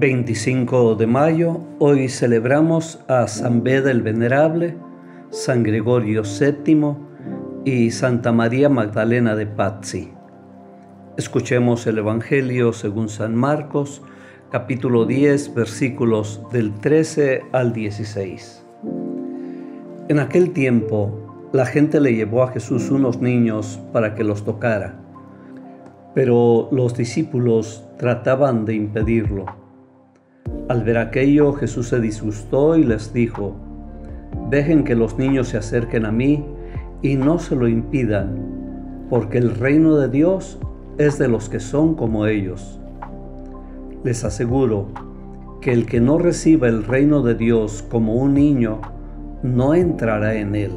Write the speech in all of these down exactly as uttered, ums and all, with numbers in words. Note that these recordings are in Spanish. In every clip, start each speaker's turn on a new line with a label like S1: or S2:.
S1: veinticinco de mayo, hoy celebramos a San Beda el Venerable, San Gregorio séptimo y Santa María Magdalena de Pazzi. Escuchemos el Evangelio según San Marcos, capítulo diez, versículos del trece al dieciséis. En aquel tiempo, la gente le llevó a Jesús unos niños para que los tocara, pero los discípulos trataban de impedirlo. Al ver aquello, Jesús se disgustó y les dijo: «Dejen que los niños se acerquen a mí y no se lo impidan, porque el reino de Dios es de los que son como ellos. Les aseguro que el que no reciba el reino de Dios como un niño, no entrará en él».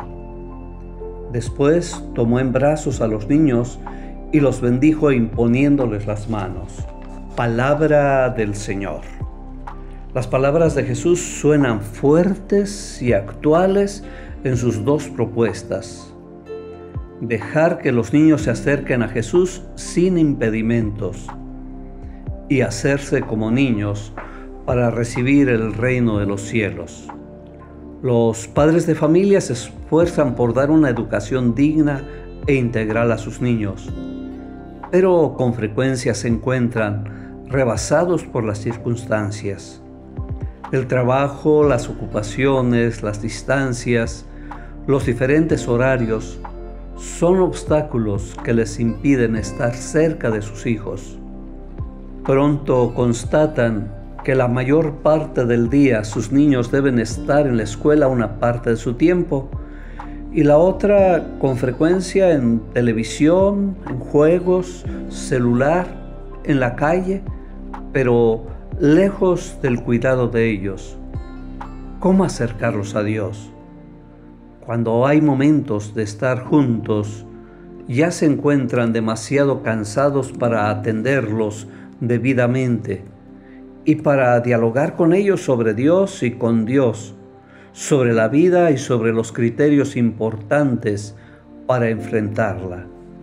S1: Después tomó en brazos a los niños y los bendijo imponiéndoles las manos. Palabra del Señor. Las palabras de Jesús suenan fuertes y actuales en sus dos propuestas: dejar que los niños se acerquen a Jesús sin impedimentos y hacerse como niños para recibir el reino de los cielos. Los padres de familia se esfuerzan por dar una educación digna e integral a sus niños, pero con frecuencia se encuentran rebasados por las circunstancias. El trabajo, las ocupaciones, las distancias, los diferentes horarios son obstáculos que les impiden estar cerca de sus hijos. Pronto constatan que la mayor parte del día sus niños deben estar en la escuela una parte de su tiempo y la otra con frecuencia en televisión, en juegos, celular, en la calle, pero lejos del cuidado de ellos. ¿Cómo acercarlos a Dios? Cuando hay momentos de estar juntos, ya se encuentran demasiado cansados para atenderlos debidamente y para dialogar con ellos sobre Dios y con Dios, sobre la vida y sobre los criterios importantes para enfrentarla.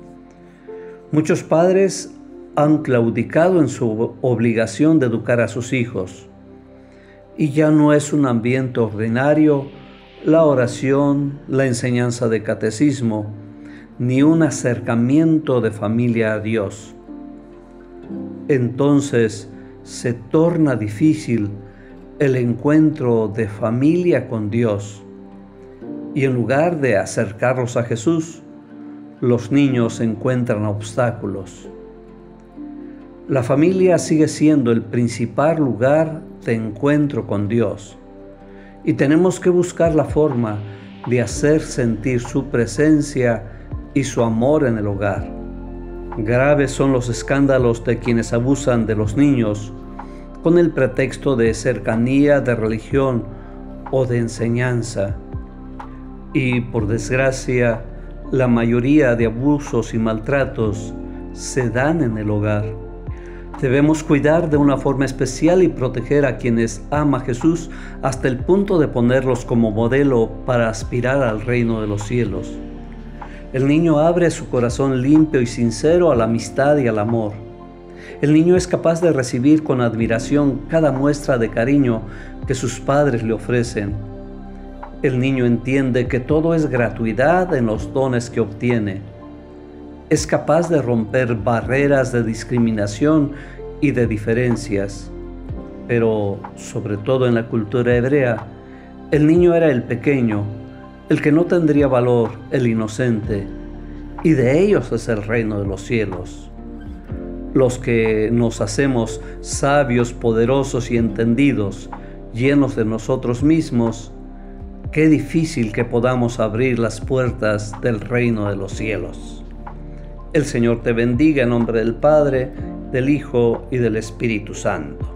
S1: Muchos padres han claudicado en su obligación de educar a sus hijos, y ya no es un ambiente ordinario la oración, la enseñanza de catecismo, ni un acercamiento de familia a Dios. Entonces se torna difícil el encuentro de familia con Dios, y en lugar de acercarlos a Jesús, los niños encuentran obstáculos. La familia sigue siendo el principal lugar de encuentro con Dios, y tenemos que buscar la forma de hacer sentir su presencia y su amor en el hogar. Graves son los escándalos de quienes abusan de los niños con el pretexto de cercanía, de religión o de enseñanza. Y por desgracia, la mayoría de abusos y maltratos se dan en el hogar. Debemos cuidar de una forma especial y proteger a quienes ama Jesús hasta el punto de ponerlos como modelo para aspirar al reino de los cielos. El niño abre su corazón limpio y sincero a la amistad y al amor. El niño es capaz de recibir con admiración cada muestra de cariño que sus padres le ofrecen. El niño entiende que todo es gratuidad en los dones que obtiene. Es capaz de romper barreras de discriminación y de diferencias. Pero, sobre todo en la cultura hebrea, el niño era el pequeño, el que no tendría valor, el inocente, y de ellos es el reino de los cielos. Los que nos hacemos sabios, poderosos y entendidos, llenos de nosotros mismos, qué difícil que podamos abrir las puertas del reino de los cielos. El Señor te bendiga en nombre del Padre, del Hijo y del Espíritu Santo.